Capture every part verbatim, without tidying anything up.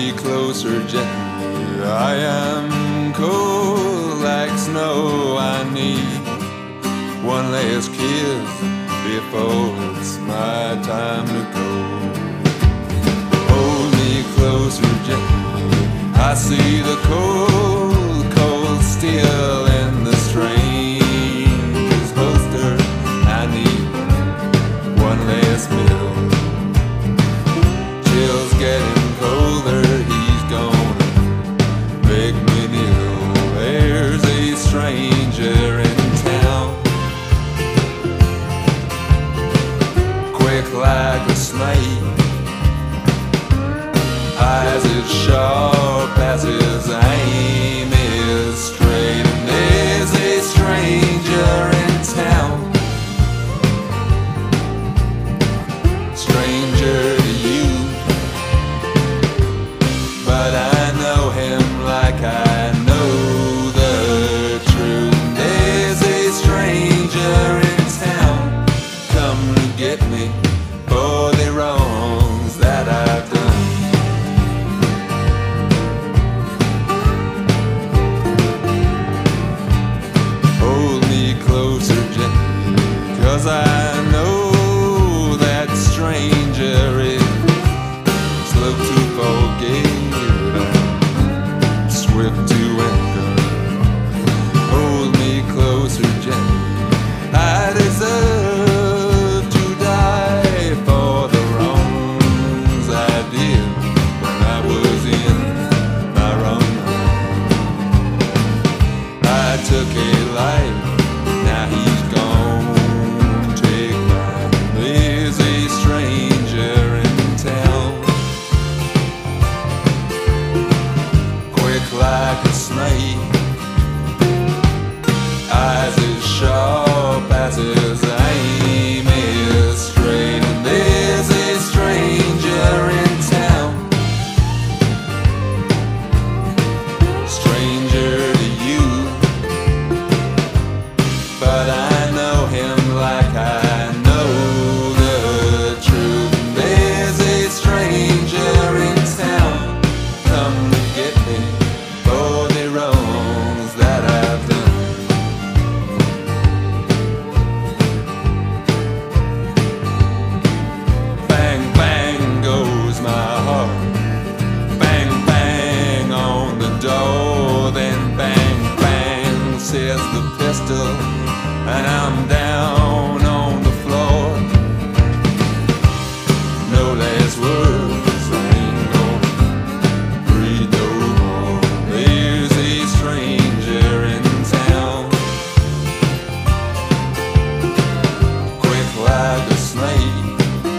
me closer gently. I am cold like snow. I need one last kiss before it's my time to go. Hold me closer gently. I see the cold, cold steel in the stranger's holster. I need one last meal. Chills getting colder, he's gonna make me kneel. There's a stranger in town, quick like a snake, eyes as sharp as his aim is straight. And there's a stranger in town, stranger to you, but I know him like I know the truth. There's a stranger in town, come to get me for the wrongs that I've done. Hold me closer gently, 'cause I know that stranger is slow to forgive and swift to anger. Hold me closer gently. I deserve to die for the wrongs I did when I was in my wrong mind. I took a life, now he's gone, take mine. There's a stranger in town, quick like a snake, eyes as sharp as his aim is straight. And there's a stranger in town, stranger to you, but I know him like I know the truth. There's a stranger in town, come to get me for the wrongs that I've done. Bang, bang goes my heart, bang, bang on the door, then bang, bang says the pistol, and I'm down on the floor. No last words, I ain't gonna breathe no more. There's a stranger in town, quick like a snake,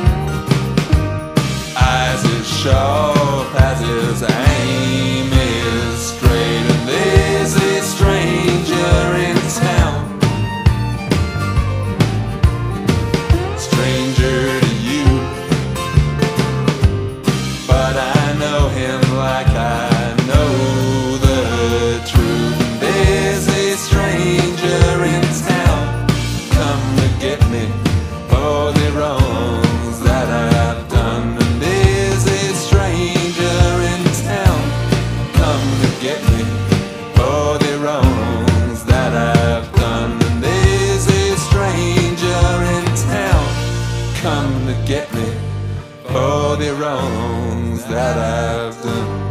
eyes as sharp as his aim is straight. And there's a stranger in town, stranger to you, but I know him like I know the truth. There's a stranger in town, come to get me for the wrongs that I've done. And there's a stranger in town, come to get me for the wrongs that I've done. And there's a stranger in town, come to get me for the wrongs that I've done.